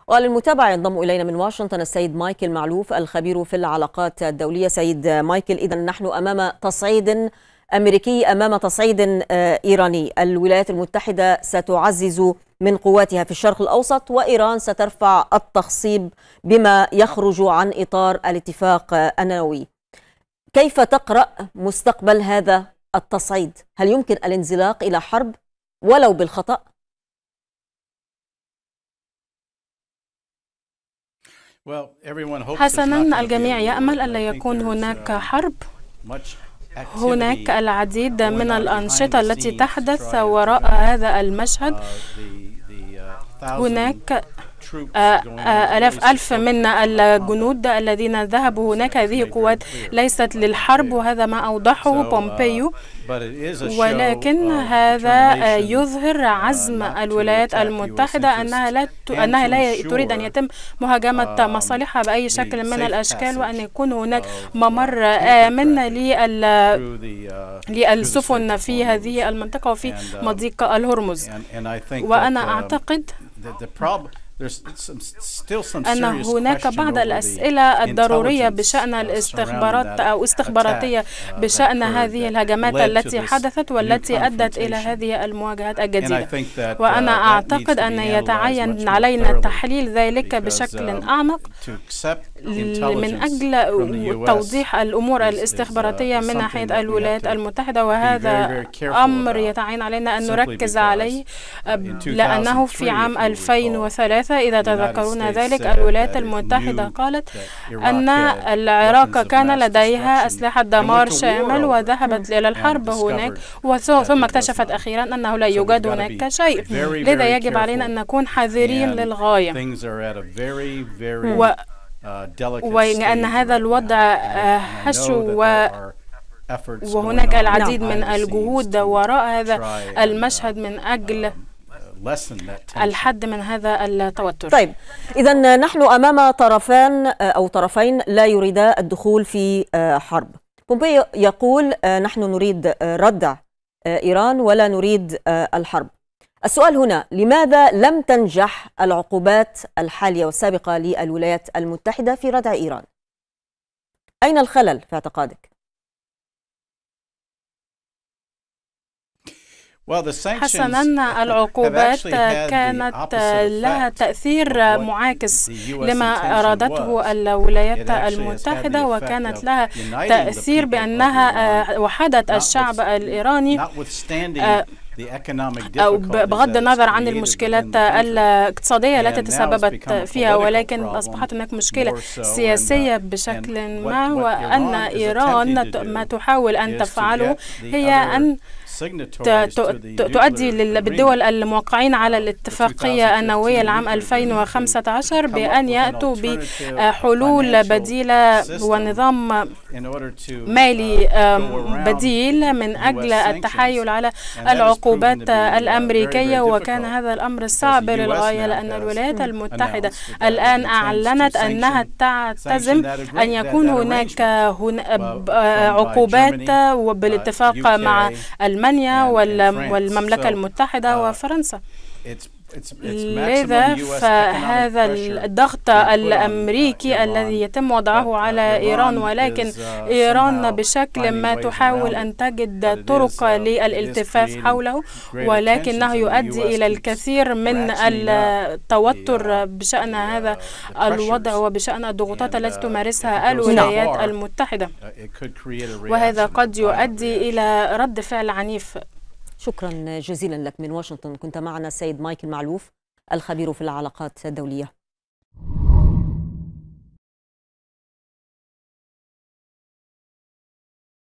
وللمتابعة ينضم إلينا من واشنطن السيد مايكل معلوف الخبير في العلاقات الدولية. سيد مايكل، إذن نحن أمام تصعيد أمريكي أمام تصعيد إيراني. الولايات المتحدة ستعزز من قواتها في الشرق الأوسط، وإيران سترفع التخصيب بما يخرج عن إطار الاتفاق النووي. كيف تقرأ مستقبل هذا التصعيد؟ هل يمكن الانزلاق إلى حرب ولو بالخطأ؟ حسنا، الجميع يأمل ألا يكون هناك حرب. هناك العديد من الأنشطة التي تحدث وراء هذا المشهد. هناك ألف من الجنود الذين ذهبوا هناك. هذه قوات ليست للحرب، وهذا ما أوضحه بومبيو، ولكن هذا يظهر عزم الولايات المتحدة أنها لا تريد أن يتم مهاجمة مصالحها بأي شكل من الأشكال، وأن يكون هناك ممر آمن للسفن في هذه المنطقة وفي مضيق الهرمز. وأنا أعتقد أن هناك بعض الأسئلة الضرورية بشأن الاستخبارات أو استخباراتية بشأن هذه الهجمات التي حدثت والتي أدت إلى هذه المواجهات الجديدة، وأنا أعتقد أن يتعين علينا تحليل ذلك بشكل أعمق من أجل توضيح الأمور الاستخباراتية من ناحية الولايات المتحدة، وهذا أمر يتعين علينا أن نركز عليه، لأنه في عام 2003 إذا تذكرون ذلك الولايات المتحدة قالت أن العراق كان لديها أسلحة دمار شامل وذهبت إلى الحرب هناك، ثم اكتشفت أخيرا أنه لا يوجد هناك شيء. لذا يجب علينا أن نكون حذرين للغاية، وأن هذا الوضع هشو وهناك العديد من الجهود وراء هذا المشهد من أجل الحد من هذا التوتر. طيب، إذن نحن أمام طرفين لا يريدا الدخول في حرب. بومبيو يقول نحن نريد ردع إيران ولا نريد الحرب. السؤال هنا، لماذا لم تنجح العقوبات الحالية والسابقة للولايات المتحدة في ردع إيران؟ أين الخلل في اعتقادك؟ حسنا، العقوبات كانت لها تأثير معاكس لما أرادته الولايات المتحدة، وكانت لها تأثير بأنها وحدت الشعب الإيراني، أو بغض النظر عن المشكلات الاقتصادية التي تسببت فيها، ولكن أصبحت هناك مشكلة سياسية بشكل ما، وأن إيران ما تحاول أن تفعله هي أن تؤدي بالدول الموقعين على الاتفاقية النووية العام 2015 بأن يأتوا بحلول بديلة ونظام مالي بديل من أجل التحايل على العقوبات الأمريكية. وكان هذا الأمر صعب للغاية، لأن الولايات المتحدة الآن أعلنت أنها تعتزم أن يكون هناك عقوبات بالاتفاق مع ألمانيا والمملكة المتحدة وفرنسا. لذا فهذا الضغط الأمريكي الذي يتم وضعه على إيران، ولكن إيران بشكل ما تحاول أن تجد طرق للالتفاف حوله، ولكنه يؤدي إلى الكثير من التوتر بشأن هذا الوضع وبشأن الضغوطات التي تمارسها الولايات المتحدة، وهذا قد يؤدي إلى رد فعل عنيف. شكرا جزيلا لك من واشنطن. كنت معنا السيد مايكل معلوف الخبير في العلاقات الدولية.